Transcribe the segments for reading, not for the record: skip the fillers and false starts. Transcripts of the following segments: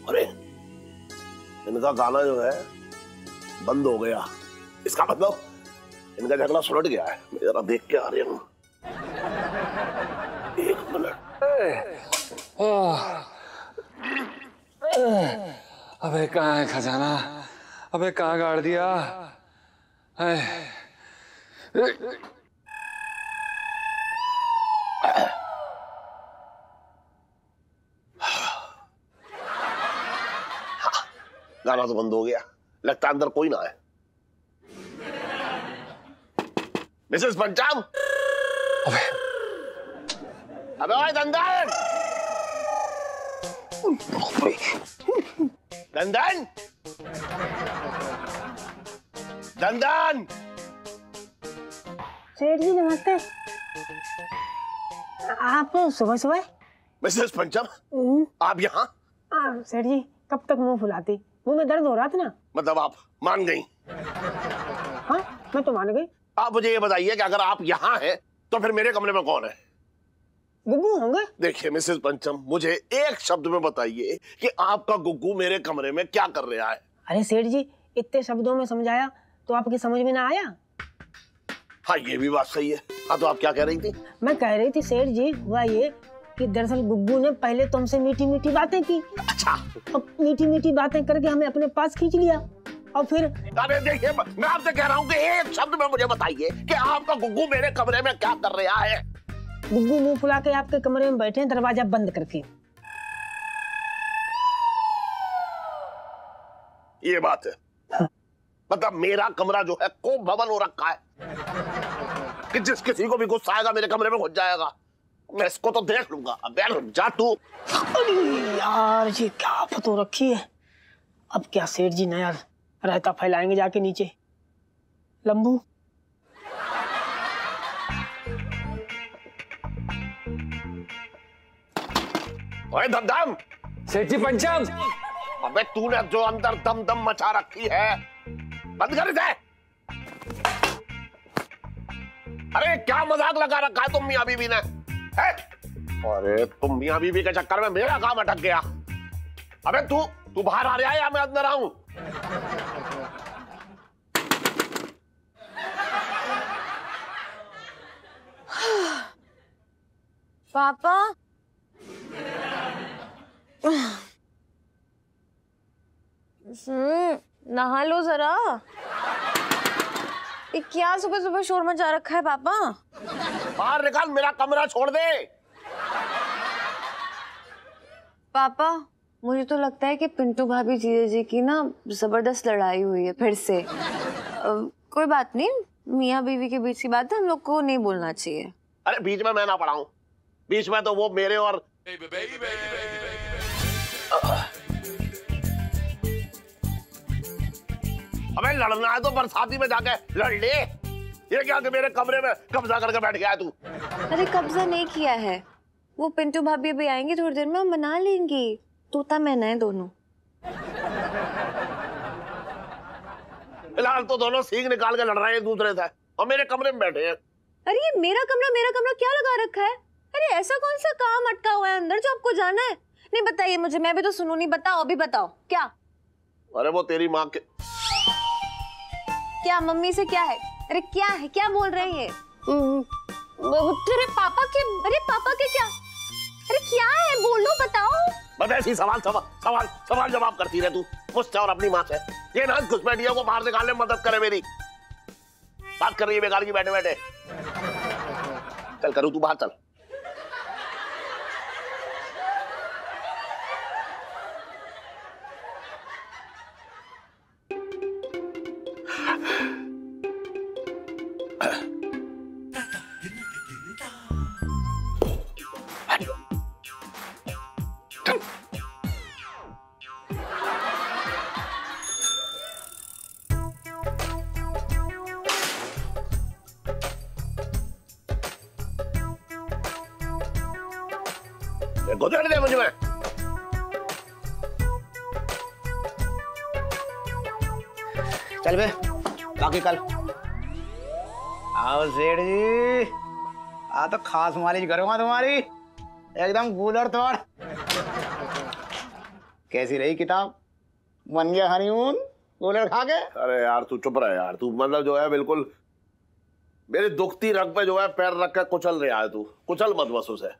अरे इनका गाना जो है बंद हो गया, इसका मतलब इनका झगड़ा सुलट गया है। मैं जरा देख के आ रही हूँ, 1 मिनट। अबे कहाँ है खजाना? अबे कहाँ गाड़ दिया? गाना तो बंद हो गया, लगता अंदर कोई ना है। मिसेस पंचम, अबे ओए दंदन, दंदन, दंदन। सेठ जी नमस्ते। आप सुबह सुबह? मिसेस पंचम, आप यहाँ? सेठ जी कब तक मुंह फुलाती, मुंह में दर्द हो रहा था ना। मतलब आप मान गई? हाँ मैं तो मान गई। आप मुझे ये बताइए कि अगर आप यहाँ हैं तो फिर मेरे कमरे में कौन है? गुग्गू होंगे। देखिए मिसेस पंचम, मुझे एक शब्द में बताइए कि आपका गुग्गू मेरे कमरे में क्या कर रहा है? अरे सेठ जी इतने शब्दों में समझाया तो आपकी समझ में ना आया? हाँ ये भी बात सही है। हाँ तो आप क्या कह रही थी? मैं कह रही थी सेठ जी हुआ ये कि दरअसल गुग्गू ने पहले तुमसे मीठी मीठी बातें की। अच्छा। अब मीठी मीठी बातें करके हमें अपने पास खींच लिया और फिर। अरे देखिए मैं आपसे कह रहा हूँ कि एक शब्द में मुझे बताइए कि आपका गुग्गू मेरे कमरे में क्या कर रहा है? गुग्गू मुंह फुला के आपके कमरे में बैठे हैं दरवाजा बंद करके। ये बात है। हाँ। मतलब मेरा कमरा जो है को भवन हो रखा है कि जिस किसी को भी गुस्सा आएगा मेरे कमरे में घुस जाएगा। मैं इसको तो देख लूंगा। अब जा तू। अरे यार जी क्या आफत हो रखी है। अब क्या सेठ जी नया रायता फैलाएंगे जाके नीचे। लंबू ओए दमदम। सेठ जी पंचम। अबे तूने जो अंदर दम दम मचा रखी है बंद कर दे। अरे क्या मजाक लगा रखा है तुम मियां बीवी ने? है? अरे तुम मियां बीवी के चक्कर में मेरा काम अटक गया। अबे तू बाहर आ रहा है या मैं अंदर आऊं? पापा नहा लो जरा। ये क्या सुबह सुबह शोर मचा रखा है पापा? बाहर निकाल, मेरा कमरा छोड़ दे। पापा मुझे तो लगता है कि पिंटू भाभी जीजाजी की ना जबरदस्त लड़ाई हुई है फिर से। कोई बात नहीं, मियाँ बीवी के बीच की बात है, हम लोग को नहीं बोलना चाहिए। अरे बीच में मैं ना पढ़ाऊं, बीच में तो वो मेरे और अबे लड़ना है तो बरसाती में जाके लड़ ले। ये क्या कि मेरे कमरे में कब्जा करके बैठ गया है तू? अरे कब्जा नहीं किया है, वो पिंटू भाभी अभी आएंगी थोड़ी देर में, हम मना लेंगी। तोता मैना है दोनों। फिलहाल तो दोनों सींग निकाल के लड़ रहे हैं एक दूसरे से और मेरे कमरे में बैठे हैं। अरे ये मेरा कमरा क्या लगा रखा है? अरे ऐसा कौन सा काम अटका हुआ है अंदर जो आपको जाना है? नहीं बताइए मुझे, मैं भी तो सुनू। नहीं बताओ, अभी बताओ क्या? अरे वो तेरी माँ के क्या मम्मी से क्या है? अरे क्या है, क्या बोल रहे हैं? तेरे पापा के? अरे पापा के क्या? अरे क्या है, बोलो बताओ। बस ऐसी सवाल जवाब करती रहे तू मुझसे और अपनी माँ से। ये ना घुसपैठियों को बाहर निकालने में मदद करे मेरी। बात कर रही है बेकार की बैठे बैठे। चल करूँ, तू बाहर चल। गुजर दे मुझे। चल बे, बाकी कल आओ सेठ जी। आ तो खास मालिश करूंगा तुम्हारी, एकदम कूलर तोड़। कैसी रही किताब? बन गया हनीमून कूलर खा के? अरे यार तू चुप रहा यार, तू मतलब जो है बिल्कुल मेरी दुखती रग पे जो है पैर रख के कुचल रहा है। तू कुचल मत बस उसे।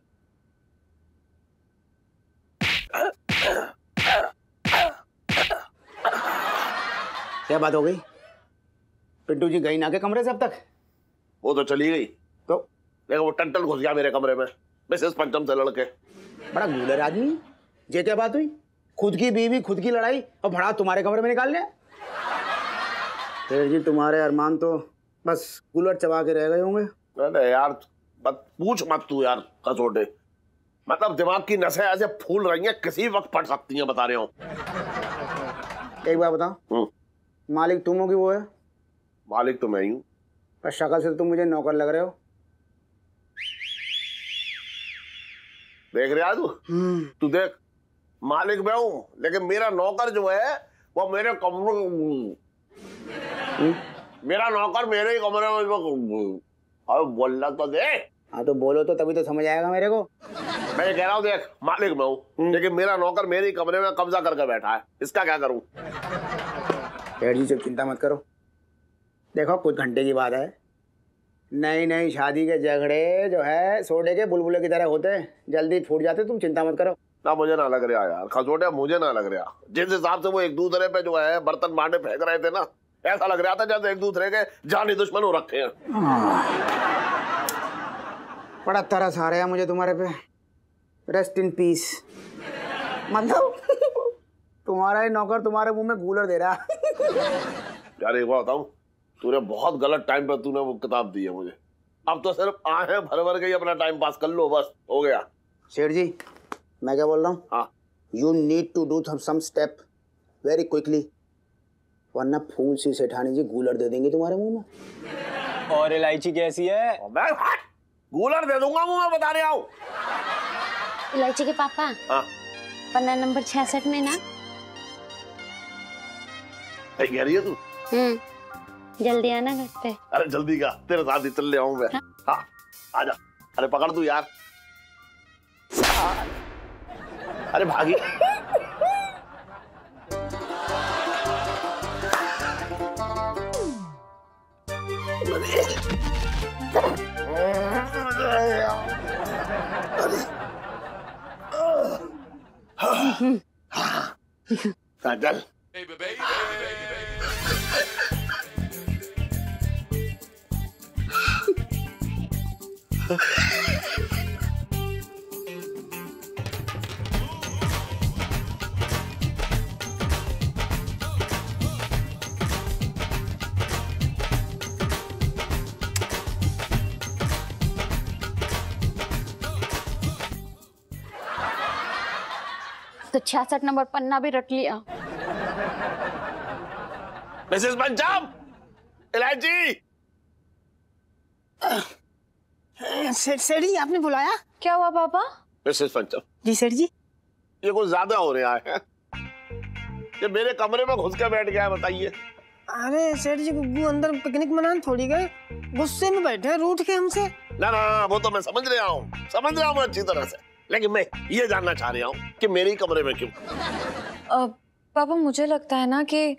क्या बात हो गई? पिंटू जी गई ना के कमरे से अब तक? वो तो चली गई, तो लेकिन वो टंटल घुस गया मेरे कमरे में मिसेस पंचम से लड़के। बड़ा गूलर आदमी। ये क्या बात हुई? खुद की बीवी खुद की लड़ाई और भड़ा तुम्हारे कमरे में निकाल लिया? फिर जी तुम्हारे अरमान तो बस कूलर चबा के रह गए होंगे। अरे यार पूछ मत तू यार कसोटे, मतलब दिमाग की नसें ऐसे फूल रही हैं, किसी वक्त फट सकती हैं, बता रहे हो। एक बार बताओ, मालिक तुम हो कि वो है? मालिक तो मैं ही हूँ। पर शक्ल से तुम मुझे नौकर लग रहे हो। देख रहा तू? तू देख, मालिक मैं हूँ लेकिन मेरा नौकर जो है वो मेरे कमरे मेरा नौकर मेरे ही कमरे में। अब बोलना तो दे। हाँ तो बोलो तो तभी तो समझ आएगा मेरे को। मैं ये कह रहा हूँ, देख मालिक मैं हूँ लेकिन मेरा नौकर मेरे ही कमरे में कब्जा करके बैठा है, इसका क्या करूँ? सेठ जी चुप चिंता मत करो। देखो कुछ घंटे की बात है, नई नई शादी के झगड़े जो है सोडे के बुलबुले की तरह होते हैं, जल्दी फूट जाते, तुम चिंता मत करो। ना मुझे ना लग रहा यार खसोटे, मुझे ना लग रहा। जिस हिसाब से वो एक दूसरे पे जो है बर्तन बांटे फेंक रहे थे ना, ऐसा लग रहा था जैसे एक दूसरे के जानी दुश्मन हो रखे हैं। बड़ा तरस आ रहा है मुझे तुम्हारे पे। Rest in peace. मतलब तुम्हारा ही नौकर तुम्हारे मुंह में कूलर दे रहा। यार एक बात बताऊं, तूने बहुत गलत टाइम पर तूने वो किताब दी है मुझे। अब तो सिर्फ आहें भर भर के ही अपना टाइम पास कर लो, बस हो गया। सेठ जी मैं क्या बोल रहा हूँ? हाँ, you need to do some step very quickly, वरना फूल सी सेठानी जी गूलर दे देंगे तुम्हारे मुंह में। और इलायची कैसी है? मैं गूलर दे दूंगा मुंह में, बता रहा हूँ। इलायची के पापा, हाँ पन्ना नंबर 66 में ना। कह रही है तू? जल्दी आना घर पे। अरे जल्दी का, तेरे साथ ही चल ले आऊं मैं। हाँ आजा। अरे पकड़ तू यार। अरे भागी। चल तो 66 नंबर पन्ना भी रट लिया। मिसेस पंचम, इलायची। सेठ जी आपने बुलाया? क्या हुआ पापा? मिसेस पंचम जी सेठ जी। ये कुछ ज्यादा हो रहा है। ये मेरे कमरे में घुस के बैठ गया है, बताइए। अरे सेठ जी गुग्गू अंदर पिकनिक मनाने थोड़ी गए, गुस्से में बैठे रूठ के हमसे। ना वो तो मैं समझ रहा हूँ अच्छी तरह से, लेकिन मैं ये जानना चाह रहा हूँ कि मेरे ही कमरे में क्यों? पापा मुझे लगता है ना कि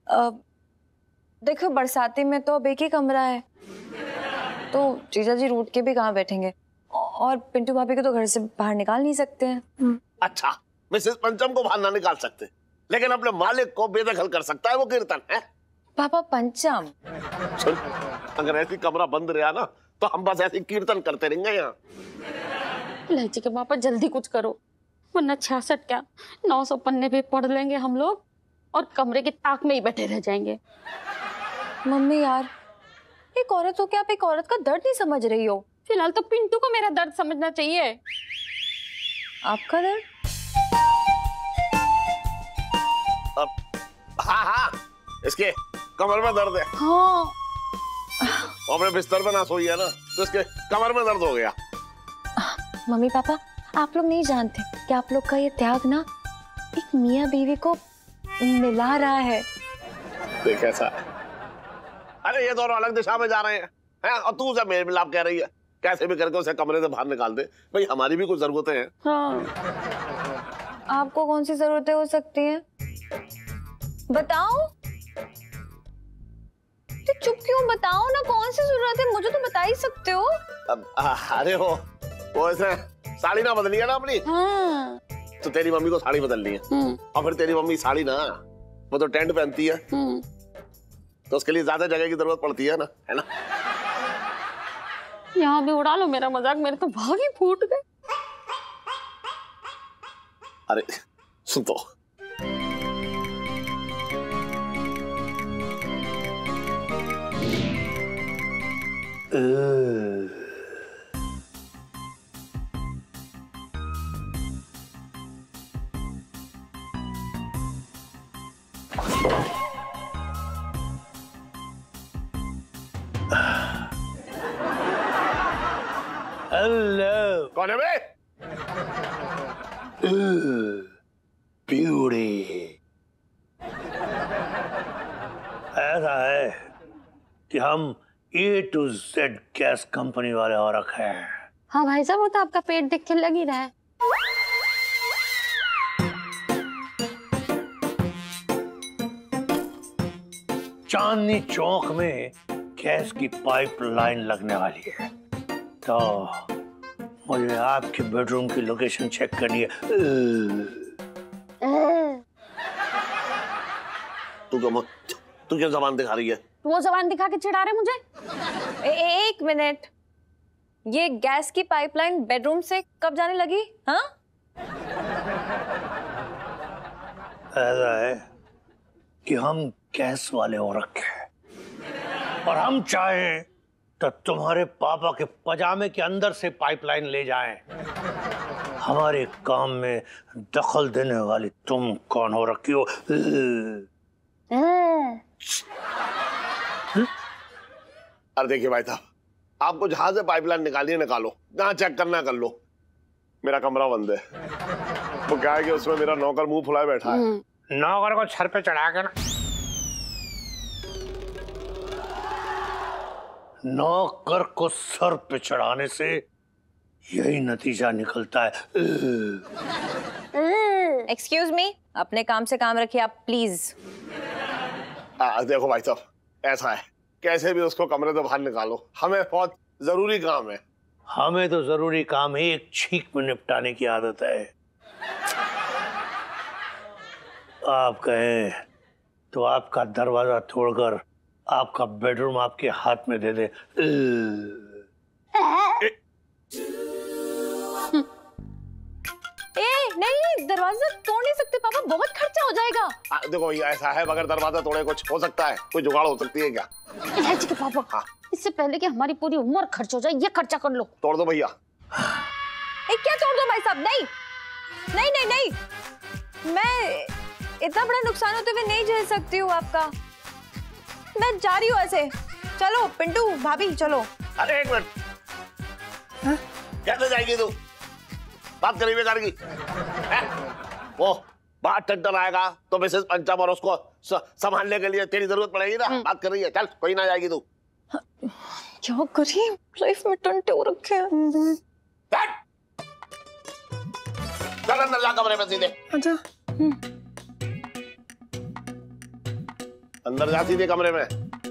देखो बरसाती में तो अब एक ही कमरा है, तो जीजाजी रूठ के भी कहाँ बैठेंगे, और पिंटू भाभी को तो घर से बाहर निकाल नहीं सकते हैं। अच्छा, मिसेस पंचम को बाहर ना निकाल सकते, लेकिन अपने मालिक को बेदखल कर सकता है वो कीर्तन है। पापा पंचम सुन, अगर ऐसी कमरा बंद रहा ना तो हम बस ऐसे कीर्तन करते रहेंगे यहाँ। इलायची के पापा जल्दी कुछ करो, वरना 66 क्या 900 पन्ने भी पढ़ लेंगे हम लोग और कमरे के ताक में ही बैठे रह जाएंगे। मम्मी यार, एक औरत हो के आप एक औरत का दर्द नहीं समझ रही हो। फिलहाल तो पिंटू को मेरा दर्द समझना चाहिए। आपका दर्द? हाँ इसके कमर में दर्द है। हाँ अपने बिस्तर पे ना सोई है ना, तो इसके कमर में दर्द हो गया। मम्मी पापा आप लोग नहीं जानते कि आप लोग का ये त्याग ना एक मियाँ बीवी को मिला रहा है। देख ऐसा, अरे ये दोनों अलग दिशा में जा रहे हैं और तू उसे मेरे मिलाप कह रही है। कैसे भी करके उसे कमरे से बाहर निकाल दे भाई, हमारी भी कुछ जरूरतें हैं। हाँ। आपको कौन सी जरूरतें हो सकती हैं? बताओ तो चुप क्यों? बताओ ना, कौन सी जरूरत है? मुझे तो बता ही सकते हो। अरे वो ऐसे साड़ी ना बदली है ना अपनी। हाँ। तो तेरी मम्मी को साड़ी बदलनी है और फिर तेरी मम्मी साड़ी ना, वो तो टेंट पहनती है तो उसके लिए ज्यादा जगह की जरूरत पड़ती है ना। यहाँ भी उड़ा लो मेरा मजाक, मेरे तो भाग ही फूट गए। अरे सुन तो, हेलो, कौन है बे? ब्यूटी। ऐसा है कि हम A to Z gas company वाले हो रखे हैं। हाँ भाई साहब, वो तो आपका पेट देख के लग ही रहा है। चांदनी चौक में गैस की पाइपलाइन लगने वाली है, तो मुझे आपके बेडरूम की लोकेशन चेक करनी है। तू क्या जबान दिखा रही है? वो जबान दिखा के चिढ़ा रहे मुझे। एक मिनट, ये गैस की पाइपलाइन बेडरूम से कब जाने लगी? हाँ, ऐसा है कि हम गैस वाले हो रखे हैं और हम चाहें तो तुम्हारे पापा के पजामे के अंदर से पाइपलाइन ले जाएं। हमारे काम में दखल देने वाली तुम कौन हो रखी हो? अरे देखिए भाई साहब, आपको जहां से पाइपलाइन निकालिए निकालो, जहां चेक करना कर लो, मेरा कमरा बंद है। वो क्या है कि उसमें मेरा नौकर मुंह फुलाए बैठा है। नौकर को सर पे चढ़ा के ना, नौकर को सर पे चढ़ाने से यही नतीजा निकलता है। एक्सक्यूज मी, अपने काम से काम रखिए आप प्लीज। देखो भाई साहब, ऐसा है, कैसे भी उसको कमरे से बाहर निकालो, हमें बहुत जरूरी काम है। हमें तो जरूरी काम एक छींक में निपटाने की आदत है। आप कहें तो आपका दरवाजा तोड़कर आपका बेडरूम आपके हाथ में दे दे। नहीं, दरवाजा तोड़ नहीं सकते पापा, बहुत खर्चा हो जाएगा। देखो ये ऐसा है, अगर दरवाजा तोड़े कुछ हो सकता है, कोई जुगाड़ हो सकती है क्या? इलायची के पापा, हाँ। इससे पहले कि हमारी पूरी उम्र खर्च हो जाए, ये खर्चा कर लो। तोड़ दो भैया। क्या तोड़ दो भाई साहब? नहीं नहीं नहीं नहीं, मैं इतना बड़ा नुकसान होते हुए नहीं झेल सकती हूँ आपका। मैं जा रही हूँ ऐसे। चलो पिंटू भाभी चलो। अरे एक मिनट, कैसे जाएगी तू? बात करी बेकार की। वो बाहर टेंडर आएगा तो मिसेस पंचम और उसको संभालने के लिए तेरी जरूरत पड़ेगी ना। बात कर रही है, चल कोई ना जाएगी तू। क्या करिए, लाइफ में टंटे हो रखे हैं। चल अंदर जा कमरे में सीधे। अच्छा। अंदर जा सीधे कमरे में।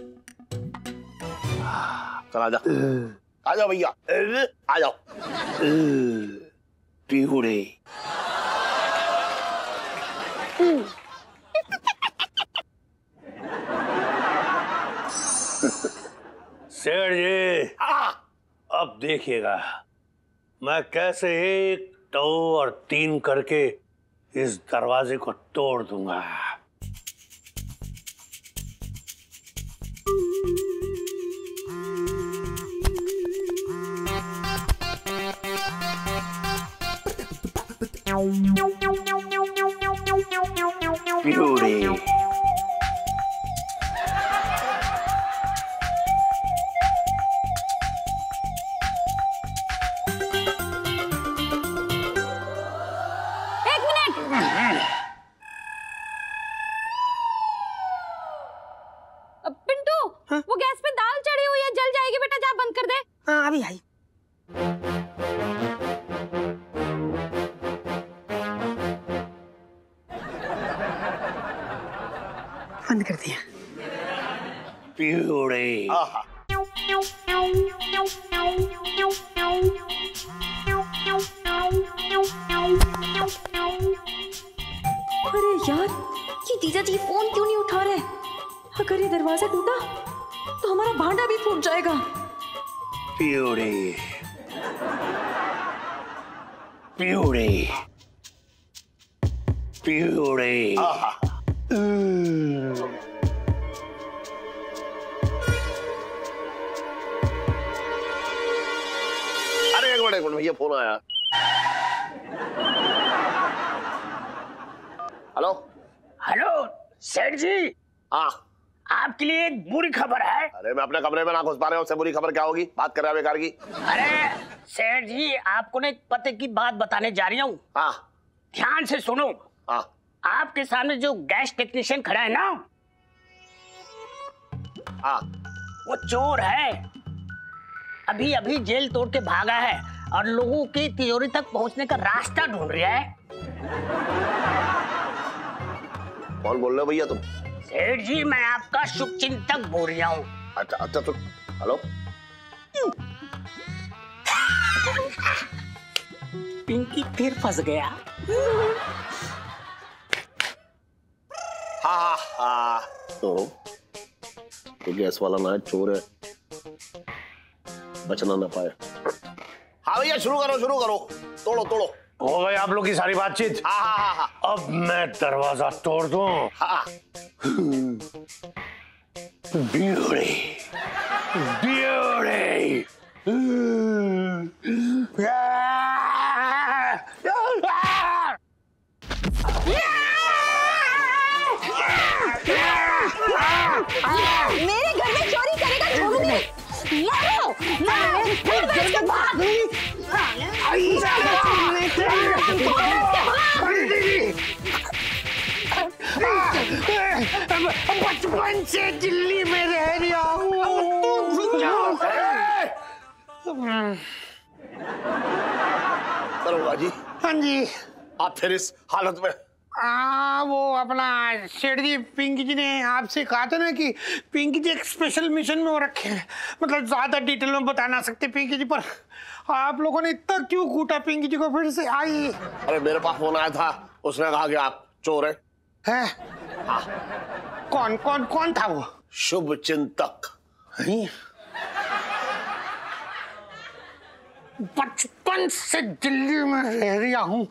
चल आजा, आ जाओ भैया, आ जाओ। पीहुड़े। सेठ जी, अब देखिएगा मैं कैसे 1, 2 और 3 करके इस दरवाजे को तोड़ दूंगा। ब्यूटी। पिंटू, वो गैस पे दाल चढ़ी हुई है, जल जाएगी बेटा, जा बंद कर दे। हाँ अभी आई। बंद कर दिया। प्यूरी। अरे यार, ये जीजा जी फोन क्यों नहीं उठा रहे? अगर ये दरवाजा टूटा तो हमारा भांडा भी फूट जाएगा। Puree, puree, puree. अरे एक मिनट भैया, फोन आया। हेलो हेलो सेठ जी, हाँ आपके लिए एक बुरी खबर है। अरे मैं अपने कमरे में ना घुस पा रहा हूँ, उससे बुरी खबर क्या होगी? बात कर रहा है बेकार की। अरे सेठ जी, आपको ना एक पते की बात बताने जा रही हूँ। हाँ ध्यान से सुनो। हाँ आपके सामने जो गैस टेक्नीशियन खड़ा है ना, हाँ, वो चोर है। अभी अभी जेल तोड़ के भागा है और लोगों की तिजोरी तक पहुंचने का रास्ता ढूंढ रहा है। कौन बोल रहे हो भैया तुम? सेठ जी, मैं आपका शुभचिंतक बोल रहा हूँ। अच्छा अच्छा, तो हेलो। पिंकी फिर फंस गया। हाँ हाँ, तो गैस वाला ना चोर है, बचना ना पाए। हाँ भैया, शुरू करो शुरू करो, तोड़ो तोड़ो। हो गई आप लोग की सारी बातचीत? हाँ हाँ हाँ हाँ। अब मैं दरवाजा तोड़ दूं। हाँ ब्यूटी, ब्यूटी। मेरे घर में चोरी करेगा, छोड़ूंगी। मारो, बचपन से दिल्ली में रह रहा हूँ। दरोगा जी। हाँ जी। आप फिर इस हालत में? वो अपना सेठ जी, पिंकी जी ने आपसे कहा था ना कि पिंकी जी एक स्पेशल मिशन में हो रखे हैं। मतलब ज्यादा डिटेल में बता ना सकते पिंकी जी, पर आप लोगों ने इतना क्यों कूटा पिंकी जी को? फिर से आई। अरे मेरे पास फोन आया था, उसने कहा कि आप चोर हैं। कौन कौन कौन था वो? शुभ चिंतक। बचपन से दिल्ली में रह रहा हूँ।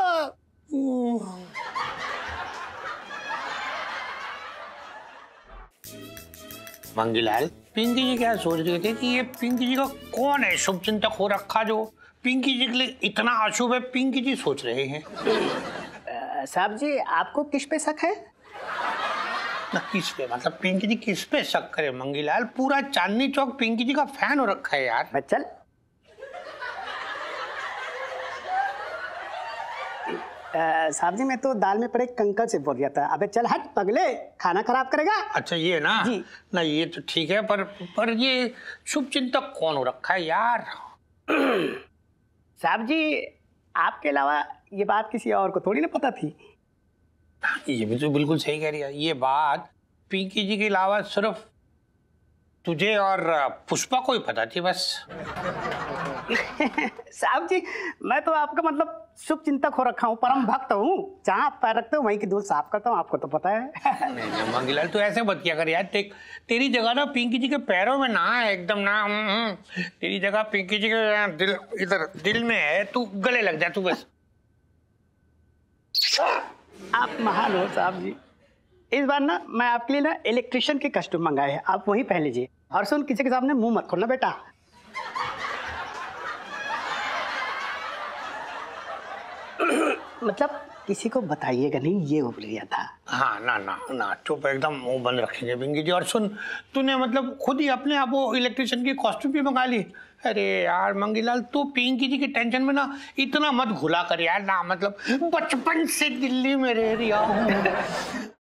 मंगीलाल, पिंकी जी क्या सोच रहे थे कि ये पिंकी जी का कौन है शुभ चिंतक हो रखा जो पिंकी जी के लिए इतना अशुभ है? पिंकी जी सोच रहे हैं। साहब जी, आपको किस पे शक है? ना किस पे, मतलब पिंकी जी किस पे शक करे? मंगीलाल, पूरा चांदनी चौक पिंकी जी का फैन हो रखा है यार। बच्चल, साहब जी, मैं तो दाल में पड़े कंकर से बोल गया था। अबे चल हट पगले, खाना खराब करेगा। अच्छा ये ना जी। ना, ये तो ठीक है, पर ये शुभ चिंतक कौन हो रखा है यार? साहब जी, आपके अलावा ये बात किसी और को थोड़ी ना पता थी। ये भी तो बिल्कुल सही कह रही है। ये बात पिंकी जी के अलावा सिर्फ तुझे और पुष्पा को ही पता थी बस। साहब जी, मैं तो आपका मतलब शुभ चिंतक हो रखा हूँ, परम भक्त हूँ। जहाँ आप पैर रखते हो वहीं की धूल साफ करता हूँ, आपको तो पता है। नहीं मंगीलाल, तू ऐसे मत किया कर यार। तेरी जगह ना पिंकी जी के पैरों में ना है, एकदम ना। तेरी जगह पिंकी जी के दिल, इधर दिल में है। तू गले लग जा तू बस। आप महान हो साहब जी। इस बार ना मैं आपके लिए ना इलेक्ट्रिशियन के कस्टम मंगाए हैं, आप वही पहन लीजिए। और सुन, किसी के सामने मुंह मत खोलना बेटा। मतलब किसी को बताइएगा नहीं, ये बोल गया था। हाँ ना ना ना, चुप एकदम, मुंह बंद रखेंगे पिंकी जी। और सुन, तूने मतलब खुद ही अपने आप वो इलेक्ट्रिशियन की कॉस्ट्यूम भी मंगा ली। अरे यार मंगीलाल, तू पिंकी जी के टेंशन में ना इतना मत घुला कर यार ना। मतलब बचपन से दिल्ली में रह रहा हूँ।